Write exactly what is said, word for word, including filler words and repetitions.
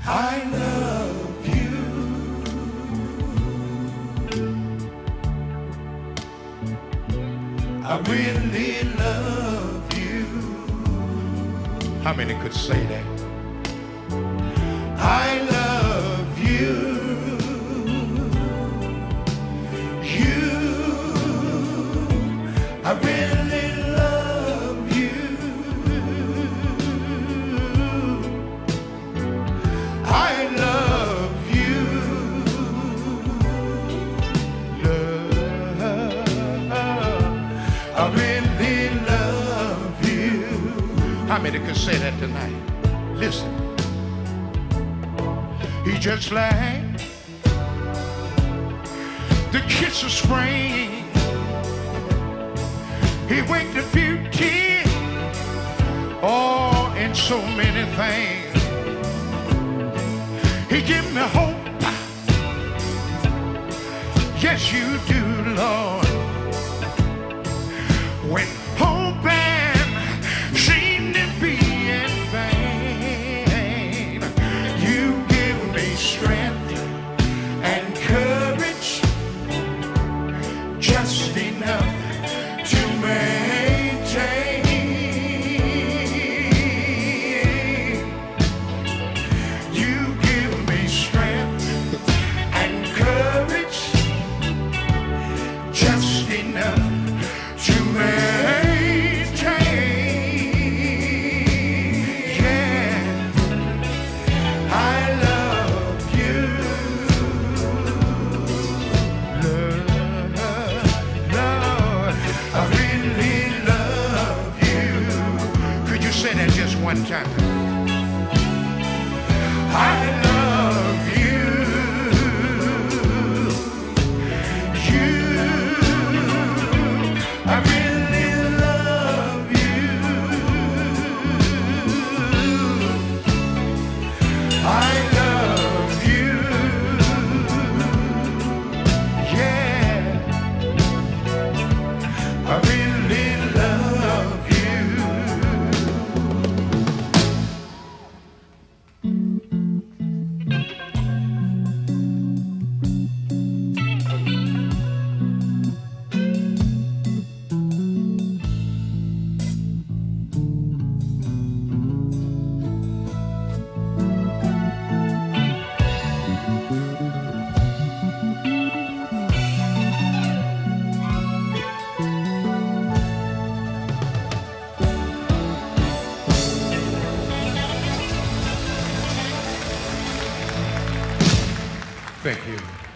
I love you. I really love you. How many could say that? I love you. You, I really love you. I love you. Love, I really love you. How many could say that tonight? Listen. He just like the kiss of spring. He waked the beauty, oh, in so many things. He give me hope. Yes, you do, Lord. When hoping seemed to be in vain, you give me strength and courage, just enough to maintain. You give me strength and courage, just enough to maintain. Yeah, I love you. Love, love, I really love you. Could you say that just one time? I love you. You, I really love you. I love you. Yeah, I really love you. Thank you.